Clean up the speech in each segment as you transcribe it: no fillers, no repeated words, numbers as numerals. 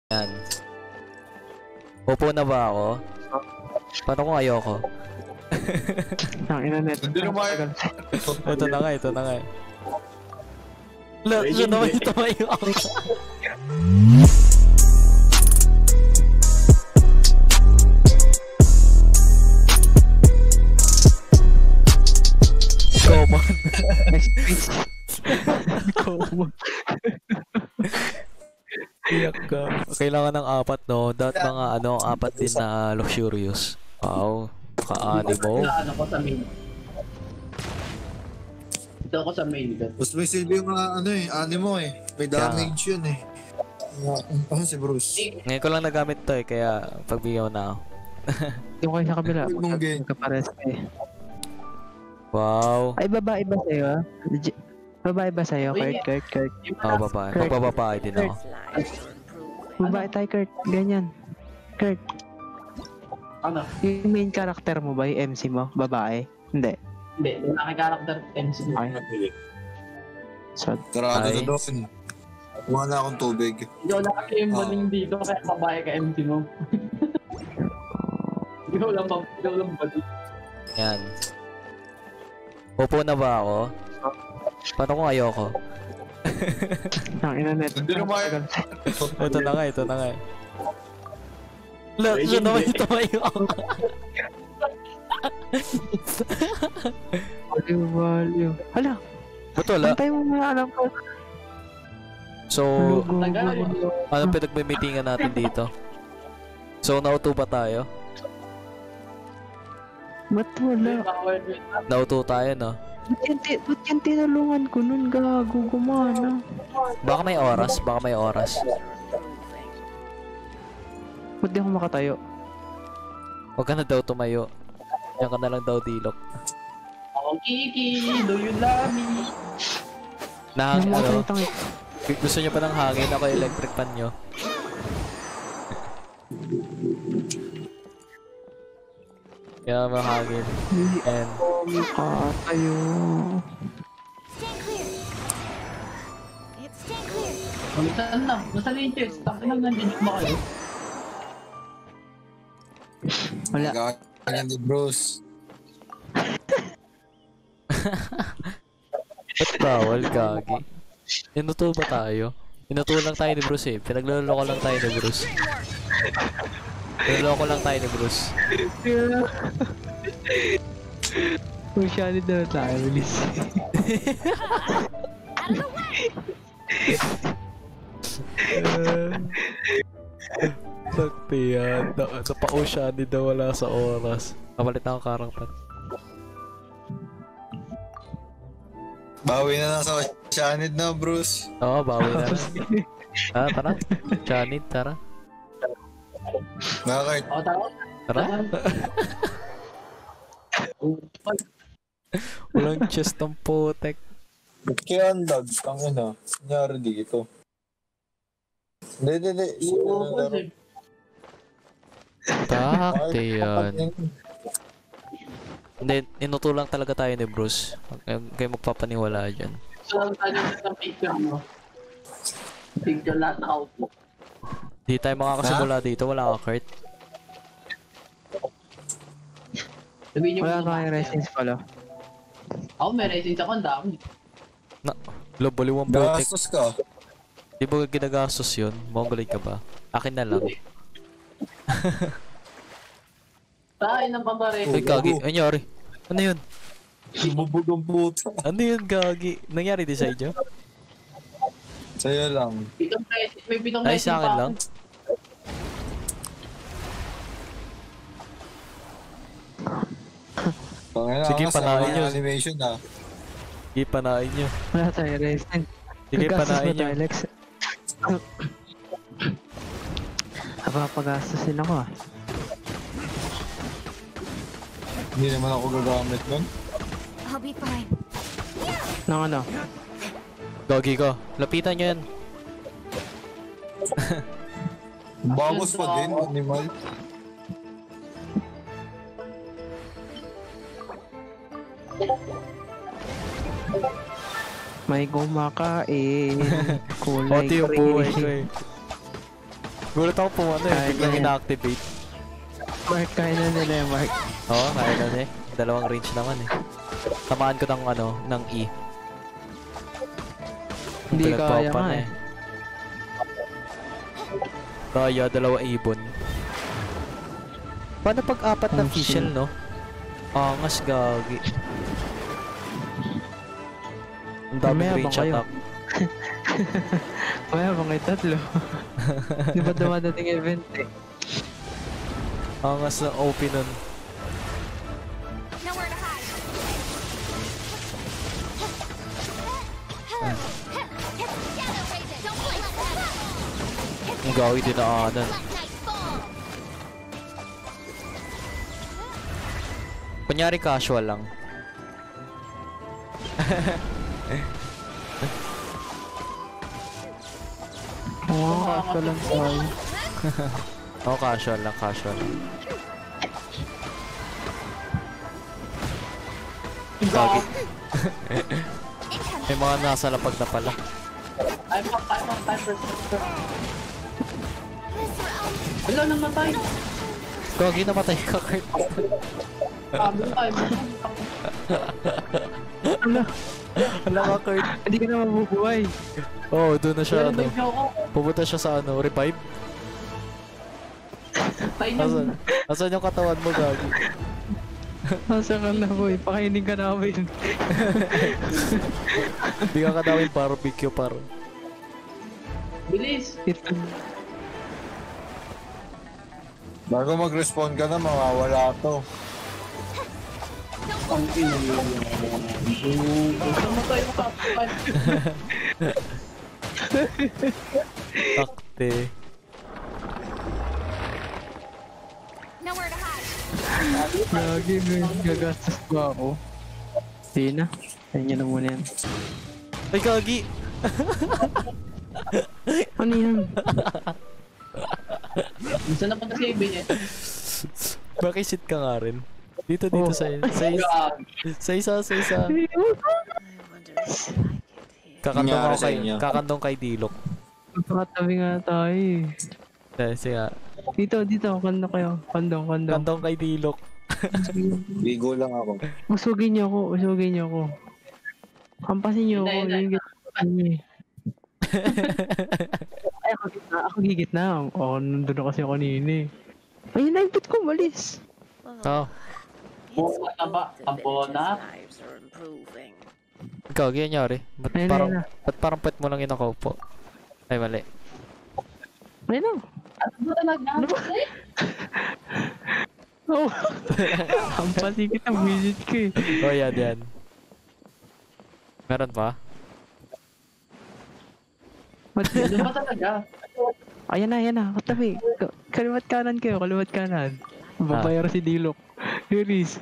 Yan. Upo na ba ako? Paano kung ayoko? Ang inanet. Hindi naman. Ito na nga, ito na nga. Siya naman ito mayo ako. Common. Next page. Common. Iyak ka. Kailangan ng apat, no? Dapat mga apat din na luxurious. Wow. Ka-animo. Ano ko sa main. Dito ako sa main. Mas may silbi yung mga animo eh. May damage yun eh. Si Bruce. Ngayon ko lang nagamit to eh, kaya pagbigyan mo na ako. Yung kayo sa kabila. Mungkin. Magkapares eh. Wow. Ay, babae ba sa'yo ah? Babae ba sa'yo, Kurt? Oo, babae. Magbababae din ako. Babae tayo, Kurt. Ganyan. Kurt, Ano? yung main character mo ba, yung MC mo? Babae? Hindi. Hindi, nakaka-character MC mo. Okay. So, Tarado Ay. na doon. Kuha na akong tubig. Hindi ko nakaka yung baling dito kaya babae ka MC mo. Hindi ko lang baling. Yan. Upo na ba ako? Paano kung ayoko? ang inanet. Hindi naman. Ito na nga, ito na nga. Siya naman ito mayo ako. Value. Hala, Ba't wala? pantay mo mga alam ko. So, anong pinagme-meetingan natin dito? So, nauto ba tayo? Ba't wala? Nauto tayo, no? Ba't yan tinulungan ko nun? Gago, gumana. Baka may oras, baka may oras. Ba't di ako makatayo? Huwag ka na daw tumayo. Yan ka na lang daw dilok. Oh, Kiki, do you love me? Gusto nyo pa ng hangin? Ako electric fan nyo. Kaya mahangin. And Makatayo. Saan na? Nasa yung chest. Tapos lang nandinig mo kayo. Wala. Ganyan ni Bruce. ba't bawal, gagi? Inuto ba tayo? Inuto lang tayo ni Bruce eh. Pinagloloko lang tayo ni Bruce. Pinagloloko lang tayo ni Bruce. Masyali na tayo, release. Sakti yan. Napa-oceani daw wala sa oras. Kapalit na ang karakter. Bawi na lang sa Shanid na, Bruce. Oo, bawi na lang. Tara. Chanid, tara. Bakit? O, tara. Tara. Walang chest ng putek. Kaya ang lag, ang nangyari dito. Hindi. Takti yan. Hindi, inuto lang talaga tayo ni Bruce. Kayo magpapaniwala dyan. So, lang tayo sa picture mo. Picture lahat na outlook. Di tayo makakasimula dito, wala ka, Kurt. Sabihin niyo Wala kung kang resins pala. ako may resins ako, ang dami. Loboliw ang putek. Gastos ka. Di ba ginagastos yun? Mongoloid ka ba? Akin na lang. Tayo ng paparesin. Ay, gagi. Ay, nangyari. Ano yun? Bubog ang puto. Ano yun, gagi? Nangyari din sa inyo? Sa'yo lang. Pitong resin, may pitong Ay, resin sa akin pa lang. Sige, panahin nyo. Animation na. Sige, panain nyo. Wala tayo resins. Sige, Gagastos panain ba nyo. tayo, Lex? Pagastusin ako ah. Hindi naman ako gagamit nun. I'll be fine. Nang ano? Gagi ko. Lapitan nyo yan. Bangos pa din, animal. May kumakain. Kulay Pati yung buhay ko green. eh. Gulat ako po ano eh, Kaya biglang niya. ina-activate. Mark, kaya na nila yung Mark. Oo, kaya na eh. Dalawang range naman eh. Tamaan ko ng ano, ng E. Hindi kaya Pinagpapa nga na eh. Kaya, dalawa ibon. Paano pag apat na Oh, fischl, shit. no? Angas, gagi. Ang daming Mamaya range ba kayo? attack. Kaya mga tatlo. Di ba dumadating event eh? Angas ng OP nun. Nowhere to hide. Shadow Raven, don't let that. Ang gawi din na Let anan. night fall. Kunyari casual lang. Oo, kaso lang tayo. Oo, casual lang, casual lang. Gagi. May mga nasa lapag na pala. I'm up 5%. This realm. Wala, namatay. Gagi, namatay ka, Kurt. Sabi ko tayo. Wala ka, Kurt. Hindi ka na mabubuhay. Oo, doon na siya, ano. Revive ako. Pupunta siya sa, ano, revive. Tayo na. Asan? Asan yung katawan mo, Gagi? Nasa ka na boy, pakainin ka namin. Bigyan ka daw yung barbecue, par. Bilis. Ito. Bago mag-respawn ka na, mawawala to. Ang ina. Namatay ako kapatid. Takte. Nowhere to hide. Lagi may gagastos ba ako? Hindi na. Ayun nyo na muna yan. Ay, Gagi! Ano yan? Saan na punta si Eben eh? Makisit ka nga rin. Dito, dito, Oh. sa isa. Kakandong Nangyari ako sa kay, inyo. kakandong kay Dilok. Magpakatabi nga tayo eh. Kasi nga, Dito, kando kayo. Kandong. kandong kay Dilok. Bigo lang ako. Usugin niyo ako. Kampasin niyo ako. Hindi. Yung gitna niyo eh. Ay, ako gigitna. Oo, nandun na kasi ako kanina eh. Ayun, naipit ko, malis. Oo. Buka na ba? Ambona? Ikaw, ganyan nyari. Ba't Ayun, parang, ayun na. ba't parang pet mo lang inakaupo? Ay, mali. Ayun na. Ano ba talaga? Oo. Kampasin kita, visit ko eh. Oh, yan. Meron pa? Ano ba talaga? Ayan na. Katabi. Kaliwat kanan kayo, Babayar si Dilok. Iris.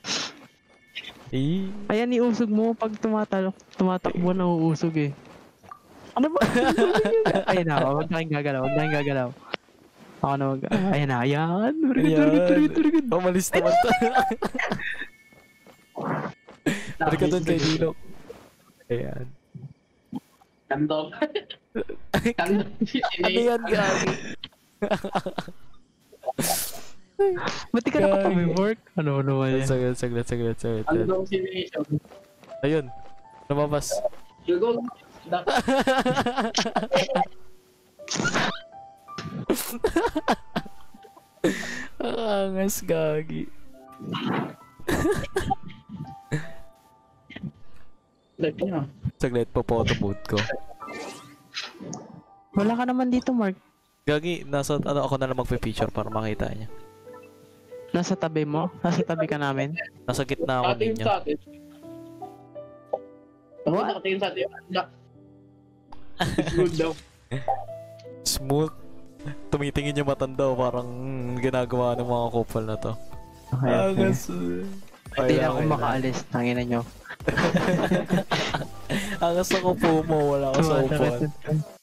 Eh, Ayan, iusog mo pag tumatakbo na uusog eh. Ano ba? Ayun na, huwag na kayong gagalaw. Ako na ayan na, ayan. Very good. Oh, malis naman to. Balik ka doon kay Dilok. Ayan. Kandong. Kandong. Ano yan, Gagi? Ba't di ka nakatabi, Mark? Ano naman yan? Saglit. Kandong simulation. Ayun. Lumabas. Yugo. Angas, Gagi. Lagi nyo. Saglit po photo booth ko. Wala ka naman dito, Mark. Gagi, nasa ano ako na lang magpe-feature para makita niya. Nasa tabi mo? Nasa tabi ka namin? Nasa gitna ako Nakatingin ninyo. sa atin. What? Nakatingin sa atin. It's good daw. Smooth. Tumitingin yung matanda parang ginagawa ng mga couple na to. Okay. Angas. Hindi na ako makaalis. Tangina nyo. Angas ako po mo, wala ako sa upuan.